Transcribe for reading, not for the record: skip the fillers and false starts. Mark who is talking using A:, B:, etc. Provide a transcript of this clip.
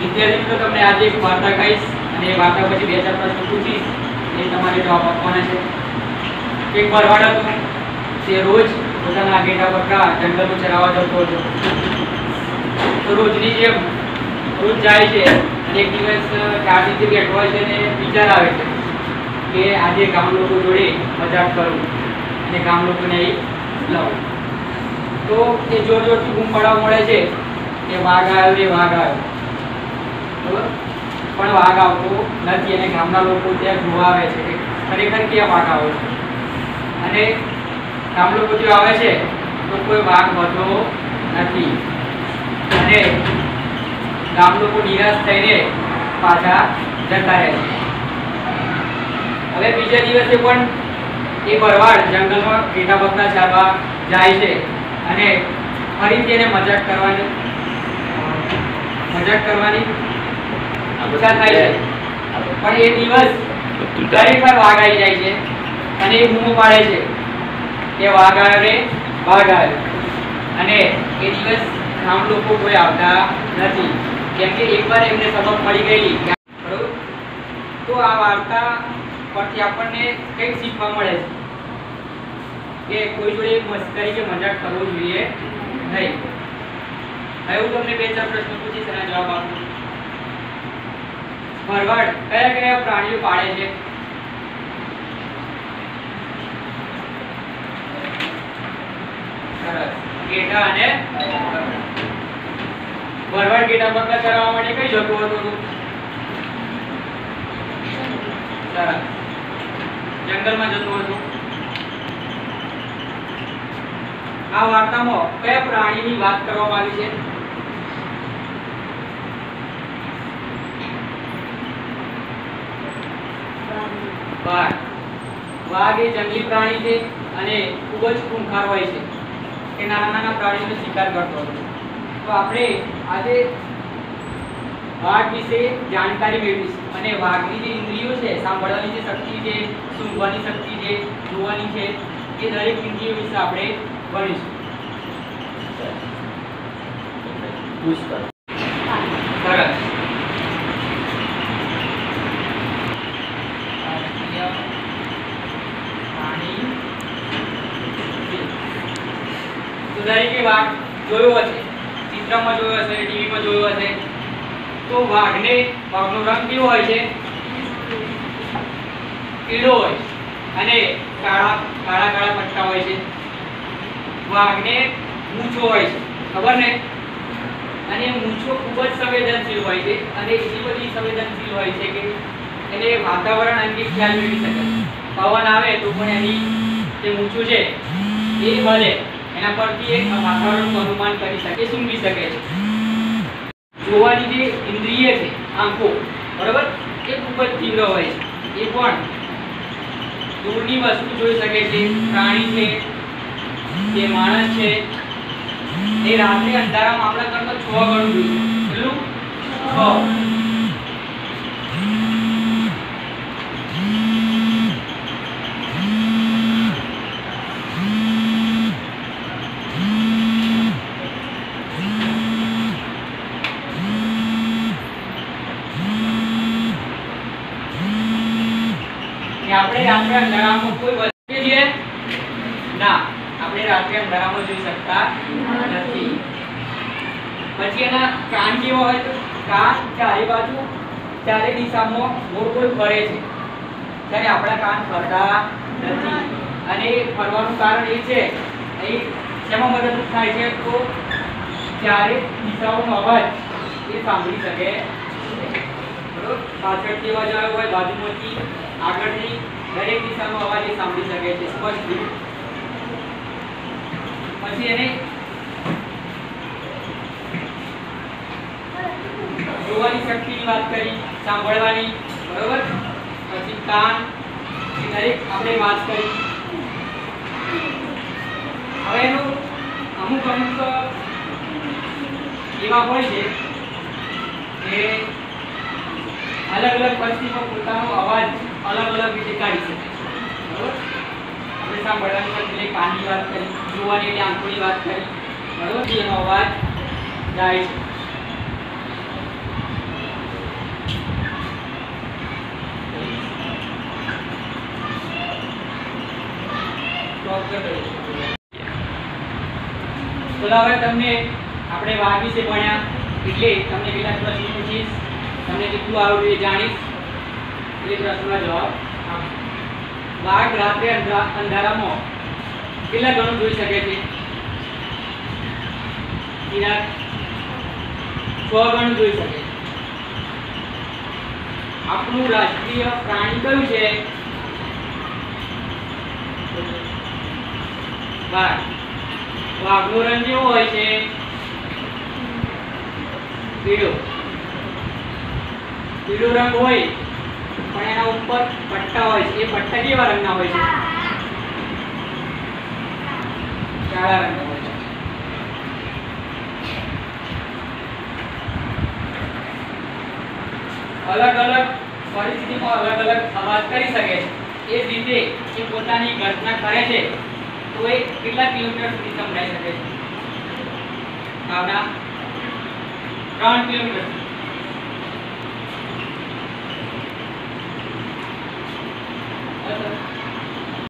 A: વિદ્યાર્થી મિત્રો તમને આજે એક વાર્તા કહીશ અને એ વાર્તા પછી બે ચાર પ્રશ્નો પૂછીશ એ તમારે જવાબ આપવાના છે। એક ભરવાડ હતો તે રોજ પોતાના ઘેટા બકરા જંગલમાં ચરાવવા જતો હતો। તો રોજની જેમ રોજ જાય છે અને એક દિવસ શાંતિથી બેઠો હોય છે અને વિચાર આવે છે કે આજે ગામ લોકો જોડે મજાક કરું અને ગામ લોકોને અહીં લાવું। તો એ જોર જોરથી બૂમ પાડવા મળે છે કે વાઘ આવ્યો રે વાઘ આવ્યો, બરાબર? પણ વાઘ આવતો નથી અને ગામના લોકો ત્યાં જોવા આવે છે કે ખરેખર ક્યાં વાઘ આવ્યો છે। અને ગામ લોકો જો આવે છે તો કોઈ વાઘ હોતો નથી અને ગામ લોકો નિરાશ થઈને પાછા જતા રહે છે। હવે બીજા દિવસે પણ એ ભરવાડ જંગલમાં ઘેટા બકરા ચારવા જાય છે અને ફરીથી એને મજાક કરવાની ઈચ્છા થાય છે। પણ એ દિવસ ખરેખર વાઘ આવી જાય છે અને એ બૂમો પાડે છે કે વાઘ આવ્યો રે વાઘ આવ્યો। અને એ દિવસ ગામ લોકો કોઈ આવતા નથી કેમ કે એકવાર એમને સબક મળી ગયેલી, બરોબર? તો આ વાર્તા પરથી આપણને કંઈક શીખવા મળે છે કે કોઈ જોડે મસ્કરી કે મજાક કરવો જોઈએ નહીં। હવે હું તમને બે ચાર પ્રશ્નો પૂછીશ એના જવાબ આપો। ભરવાડ કયા કયા પ્રાણીઓ પાળે છે? સરસ, ઘેટા અને ભરવાડ ઘેટા બકરા ચરાવવા માટે કઈ જતો હતો? સરસ, જંગલમાં જતો હતો। આ વાર્તામાં કયા પ્રાણીની વાત કરવામાં આવી છે? વાઘ। વાઘ એ જંગલી પ્રાણી છે અને ખૂબ જ ખૂંખાર હોય છે કે નાના નાના પ્રાણીઓનો શિકાર કરતો હતો। તો આપણે આજે વાઘ વિશે જાણકારી મેળવીશું અને વાઘની જે ઇન્દ્રિયો છે, સાંભળવાની જે શક્તિ છે, સૂંઘવાની શક્તિ છે, જોવાની છે, એ દરેક ઇન્દ્રિયો વિશે આપણે ભણીશું। સરસ, દરેકે વાઘ જોયો હશે, ચિત્રમાં જોયો હશે, ટીવીમાં જોયો હશે। તો વાઘનો રંગ કેવો હોય છે? પીળો હોય અને કાળા કાળા પટ્ટા હોય છે। વાઘને મૂછો હોય છે, ખબર ને? અને મૂછો ખૂબ જ સંવેદનશીલ હોય છે અને એટલી બધી સંવેદનશીલ હોય છે કે એને વાતાવરણ અંગે ખ્યાલ મેળવી શકે છે। પવન આવે તો પણ એની જે મૂછો છે એ હલે, એના પરથી એક વાતાવરણનું અનુમાન કરી શકે, સૂંઘી શકે છે। જોવાની જે ઇન્દ્રિય છે, આંખો, બરાબર, એ ખૂબ જ તીવ્ર હોય છે। એ પણ દૂરની વસ્તુ જોઈ શકે છે, પ્રાણી છે કે માણસ છે એ રાત્રે અંધારામાં આપણા કરતા 6 ગણું જોઈ શકે। કેટલું? 6। આપણે રાત્રે અંધારામાં કોઈ વસ્તુ છે ના, આપણે રાત્રે અંધારામાં જોઈ શકતા નથી। પછી એના કાન કેવા હોય? તો કાન ચારે બાજુ ચારે દિશામાં ગોળ ગોળ ફરે છે ત્યારે આપણા કાન ફરતા નથી અને ફરવાનું કારણ એ છે એ શેમાં મદદરૂપ થાય છે? તો ચારે દિશાઓનો અવાજ એ સાંભળી શકે છે, બરોબર? પાછળથી અવાજ આવ્યો હોય, બાજુમાંથી, આગળથી, દરેક દિશાનો અવાજ એ સાંભળી શકે છે સ્પષ્ટ। પછી એને જોવાની શક્તિની વાત કરી, સાંભળવાની, બરોબર? પછી કાન, એ દરેક આપણે વાત કરી। હવે એનું અમુક એવા હોય છે કે અલગ અલગ પરિસ્થિતિમાં પોતાનો અવાજ અલગ અલગ રીતે કાઢી શકે, બરોબર? આપણે સાંભળવાની એટલે કાનની વાત કરી, જોવાની એટલે આંખોની વાત કરી, બરોબર? એનો અવાજ જાય છે। ચલો હવે તમને આપણે વાઘ વિશે ભણ્યા એટલે તમને કેટલાક પ્રશ્નો પૂછીશ, તમને કેટલું આવડ્યું એ જાણીશ એ પ્રશ્નનો જવાબ આપો. વાઘ રાત્રે અંધારામાં કેટલા ગણું જોઈ શકે છે? કિરાત 6 ગણું જોઈ શકે છે. આપણું રાષ્ટ્રીય પ્રાણી કયું છે? વાઘ. વાઘનો રંગ કેવો હોય છે? પીળો. પીળો રંગ હોય પણ એના ઉપર પટ્ટા હોય છે. એ પટ્ટા કેવા રંગના હોય છે? કાળા રંગના હોય છે. અલગ અલગ પરિસ્થિતિમાં અલગ અલગ અવાજ કરી શકે છે. એ જ રીતે એ પોતાની ગર્જના કરે છે તો એ કેટલા કિલોમીટર સુધી સંભળાઈ શકે છે? ભાવના 3 કિલોમીટર.